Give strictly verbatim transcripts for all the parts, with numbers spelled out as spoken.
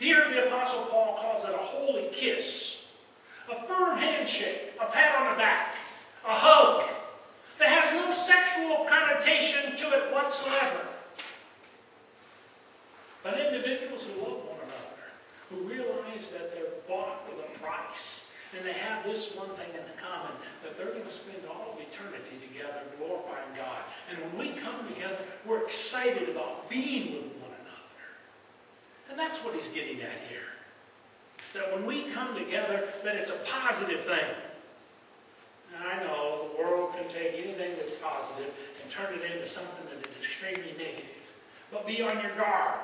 Here the Apostle Paul calls it a holy kiss, a firm handshake, a pat on the back, a hug that has no sexual connotation to it whatsoever. But individuals who love one another, who realize that they're bought with a price, and they have this one thing in common, that they're going to spend all of eternity together glorifying God. And when we come together, we're excited about being with one another. And that's what he's getting at here. That when we come together, that it's a positive thing. And I know the world can take anything that's positive and turn it into something that is extremely negative. But be on your guard.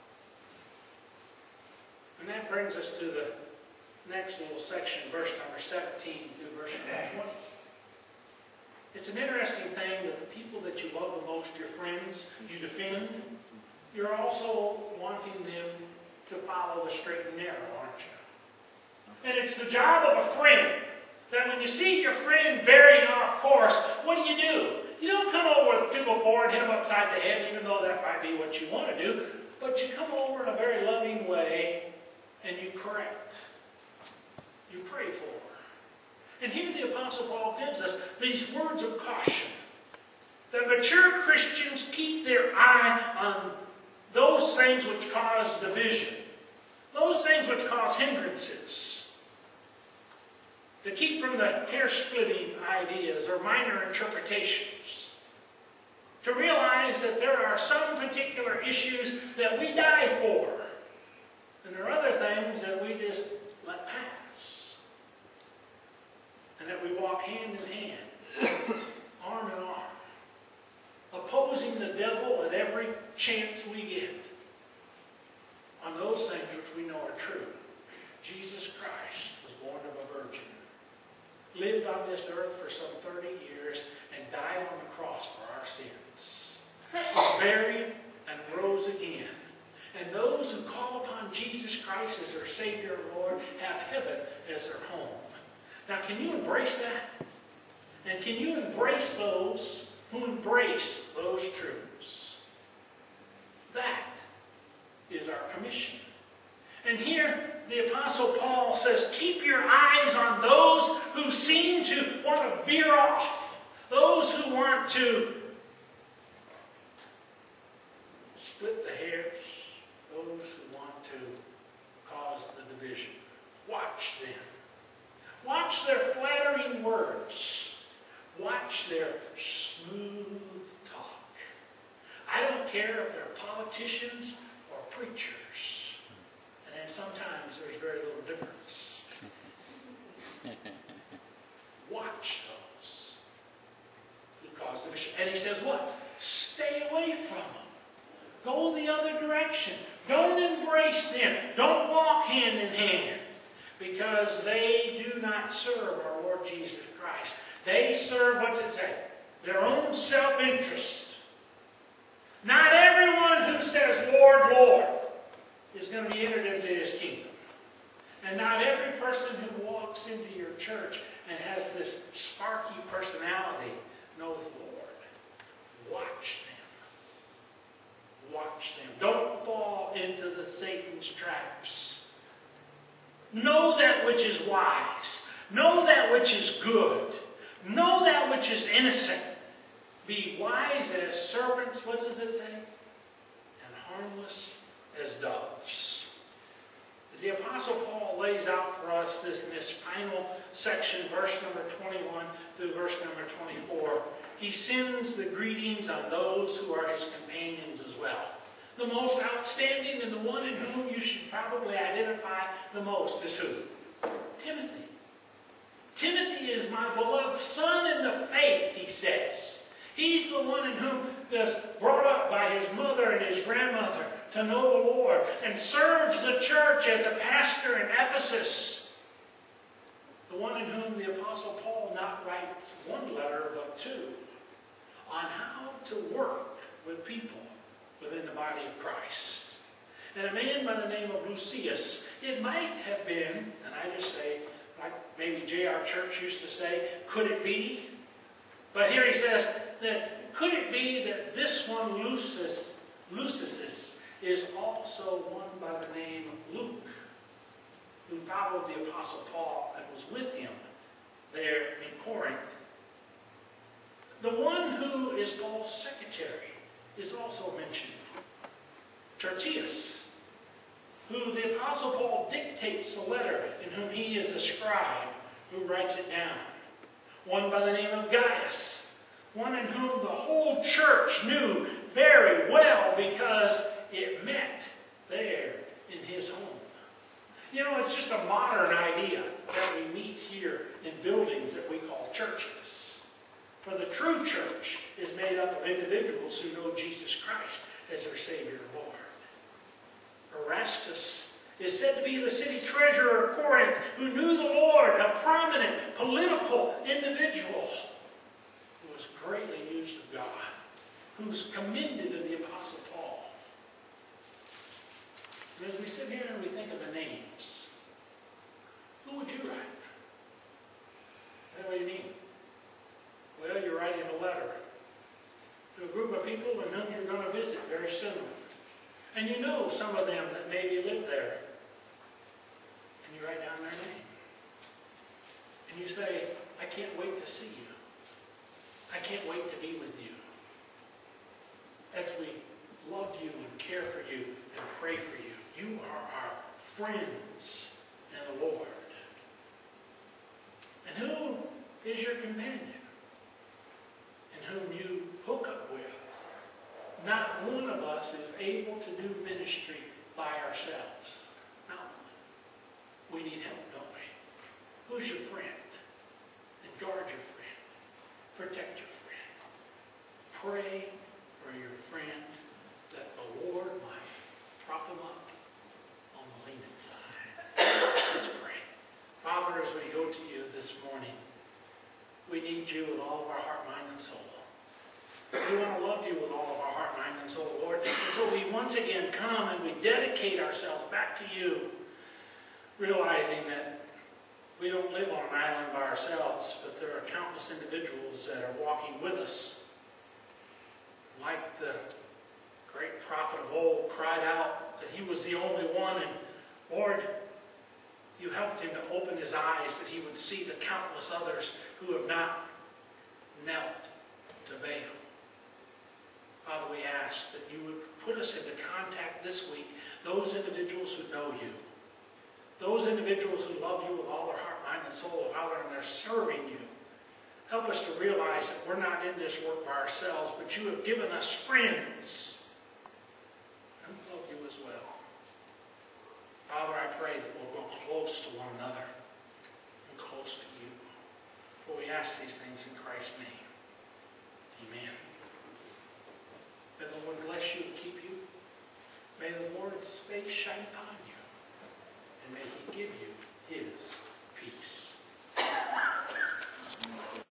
And that brings us to the next little section, verse number seventeen through verse number twenty. It's an interesting thing that the people that you love the most, your friends, you defend, you're also wanting them to follow the straight and narrow, aren't you? And it's the job of a friend that when you see your friend veering off course, what do you do? You don't come over with two oh four and hit him upside the head, even though that might be what you want to do, but you come over in a very loving way and you correct. You pray for. And here the Apostle Paul gives us these words of caution. That mature Christians keep their eye on those things which cause division. Those things which cause hindrances. To keep from the hair-splitting ideas or minor interpretations. To realize that there are some particular issues that we die for. And there are other things that we just let pass. And that we walk hand in hand, arm in arm, opposing the devil at every chance we get on those things which we know are true. Jesus Christ was born of a virgin, lived on this earth for some thirty years, and died on the cross for our sins. Was buried and rose again. And those who call upon Jesus Christ as their Savior and Lord have heaven as their home. Now, can you embrace that? And can you embrace those who embrace those truths? That is our commission. And here, the Apostle Paul says, keep your eyes on those who seem to want to veer off. Those who want to split the hairs. Those who want to cause the division. Watch them. Watch their flattering words. Watch their smooth talk. I don't care if they're politicians or preachers. And then sometimes there's very little difference. Watch those who cause division. And he says what? Stay away from them. Go the other direction. Don't embrace them. Don't walk hand in hand. Because they do not serve our Lord Jesus Christ. They serve, what's it say? Their own self-interest. Not everyone who says, Lord, Lord, is going to be entered into His kingdom. And not every person who walks into your church and has this sparky personality knows the Lord. Watch them. Watch them. Don't fall into the Satan's traps. Know that which is wise. Know that which is good. Know that which is innocent. Be wise as serpents, what does it say? And harmless as doves. As the Apostle Paul lays out for us this, in this final section, verse number twenty-one through verse number twenty-four, he sends the greetings on those who are his companions as well. The most outstanding and the one in whom you should probably identify the most is who? Timothy. Timothy is my beloved son in the faith, he says. He's the one in whom was brought up by his mother and his grandmother to know the Lord and serves the church as a pastor in Ephesus. The one in whom the Apostle Paul not writes one letter but two on how to work with people within the body of Christ. And a man by the name of Lucius, it might have been, and I just say, like maybe J R Church used to say, could it be? But here he says that could it be that this one, Lucius, Lucius, is also one by the name of Luke? Apostle Paul and was with him there in Corinth. The one who is Paul's secretary is also mentioned. Tertius, who the Apostle Paul dictates the letter, in whom he is the scribe who writes it down. One by the name of Gaius, one in whom the whole church knew very well because it met there in his home. You know, it's just a modern idea that we meet here in buildings that we call churches. For the true church is made up of individuals who know Jesus Christ as their Savior and Lord. Erastus is said to be the city treasurer of Corinth, who knew the Lord, a prominent political individual who was greatly used of God, who's commended in the Apostle Paul. And as we sit here and we think of the names, who would you write? What do you mean? Well, you're writing a letter to a group of people in whom you're going to visit very soon. And you know some of them that maybe live there. And you write down their name. And you say, I can't wait to see you. I can't wait to be with you. As we love you and care for you and pray for you. You are our friends in the Lord. And who is your companion? And whom you hook up with? Not one of us is able to do ministry by ourselves. Not one. We need help, don't we? Who's your friend? And guard your friend. Protect your friend. Pray for your friend that the Lord might prop him up on the leaning side. Let's pray. Father, as we go to you this morning, we need you with all of our heart, mind, and soul. We want to love you with all of our heart, mind, and soul, Lord. And so we once again come and we dedicate ourselves back to you, realizing that we don't live on an island by ourselves, but there are countless individuals that are walking with us. Like the great prophet of old cried out that he was the only one, and Lord, you helped him to open his eyes that he would see the countless others who have not knelt to Baal. Father, we ask that you would put us into contact this week, those individuals who know you, those individuals who love you with all their heart, mind, and soul, Father, and they're serving you. Help us to realize that we're not in this work by ourselves, but you have given us friends who love you as well. Father, I pray that we'll go close to one another and close to you. For we ask these things in Christ's name. Amen. May the Lord bless you and keep you. May the Lord's face shine upon you. And may he give you